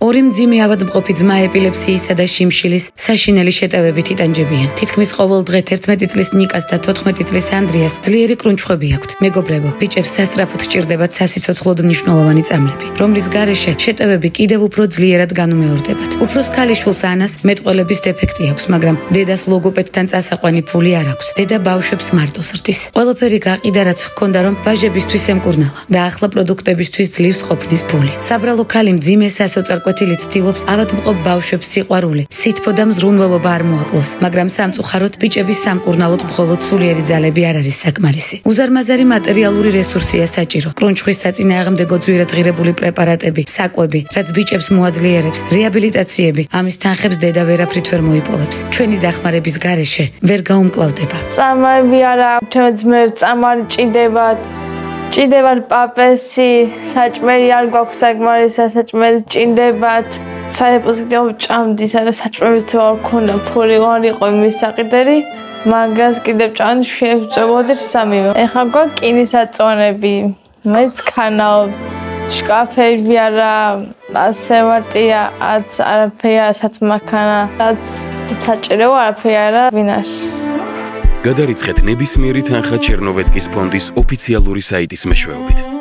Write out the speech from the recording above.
ორი მძიმე ავადმყოფი ძმა ეპილეფსიისა და შიმშილის საშინელი შეტევებით იტანჯებიან. თითქმის ყოველ დღე 11 წლის ნიკას და 14 წლის ანდრიას ძლიერი კრუნჩხვები აქვთ. მეგობრებო, ბიჭებს სასწრაფოდ სჭირდებათ სასიცოცხლოდ მნიშვნელოვანი წამლები, რომლის გარეშე შეტევები კიდევ უფრო ძლიერად განუმეორდებათ. უფროს ქალიშვილს ანას მეტყველების დეფექტი აქვს, მაგრამ დედას ლოგოპედთან წასაყვანი ფული არ აქვს. დედა ბავშვებს მარტოს რდის. ყველაფერი გაყიდა, რაც ჰქონდა, რომ ვაჟებისთვის ემკურნალა და ახლა პროდუქტებისთვის ძლივს ყოფნის ფული. საბრალო ქალი მძიმე სასოწარკვეთილით ცდილობს ავადმყოფ ბავშვებს სიყვარული, სითბო და მზრუნველობა არ მოაკლოს, მაგრამ სამწუხაროდ ბიჭების სამკურნალოდ მხოლოდ სულიერი ძალები არ არის საკმარისი. უზარმაზარი მატერიალური რესურსია საჭირო. კრუნჩხვის საწინააღმდეგო ძვირად ღირებული პრეპარატები, საკვები, რაც ბიჭებს მოაძლიერებს, რეაბილიტაციები, ამის თანხებს დედა ვერაფრით ვერ მოიპოვებს. ჩვენი დახმარების გარეშე ვერ გაუმკლავდება. წამები არა, ჩვენ ძმებს წამარი ჭიდებათ. ჭიდებათ პაპესი, საჭმელი არ გვაქვს საკმარისი, საჭმელი ჭინდებათ. საეპოზიტივო ჭამდის, არა საჭმელი თუ არ ქონდა, ფული არ იყო იმის საყიდელი, მაგას კიდევ ჭამდის შევწევოდი სამივე. ეხლა გვაქვს კინისაწონები, მეც ქანავ, შკაფები არა, ასე ვარტია, არაფერი არა, სათმაქანა, რაც საჭირო არაფერი არა ვინაში. გადარიცხეთ ნებისმიერი თანხა ჩერნოვეცკის ფონდის ოფიციალური საიტის მეშვეობით.